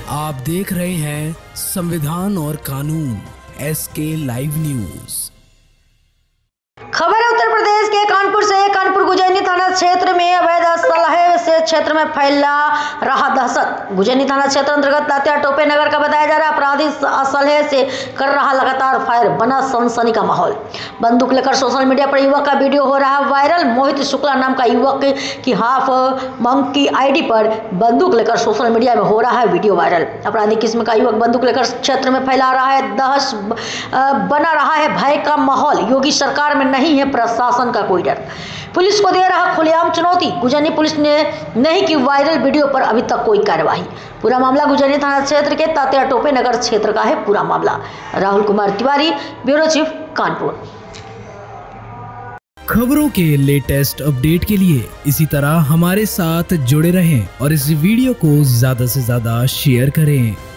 आप देख रहे हैं संविधान और कानून SK लाइव न्यूज। खबर है उत्तर प्रदेश के कानपुर से। कानपुर गुजैनी थाना क्षेत्र में अवैध असलहे से क्षेत्र में फैला रहा दहशत। गुजैनी थाना क्षेत्र अंतर्गत तात्या टोपे नगर का बताया जा रहा अपराधी असलहे से कर रहा लगातार फायर, बना सनसनी का माहौल। बंदूक लेकर सोशल मीडिया पर युवक का वीडियो हो रहा वायरल। मोहित शुक्ला नाम का युवक की हाफ मंकी ID पर बंदूक लेकर सोशल मीडिया में हो रहा है वीडियो वायरल। अपराधी किस्म का युवक बंदूक लेकर क्षेत्र में फैला रहा है दहशत, बना रहा है भय का माहौल। योगी सरकार में नहीं है प्रशासन का कोई डर, पुलिस को दे रहा खुलेआम चुनौती। गुजैनी पुलिस ने नहीं की वायरल वीडियो पर अभी तक कोई कार्यवाही। पूरा मामला गुजैनी थाना क्षेत्र के तात्या टोपे नगर क्षेत्र का है। पूरा मामला राहुल कुमार तिवारी, ब्यूरो चीफ, कानपुर। खबरों के लेटेस्ट अपडेट के लिए इसी तरह हमारे साथ जुड़े रहें और इस वीडियो को ज्यादा से ज्यादा शेयर करें।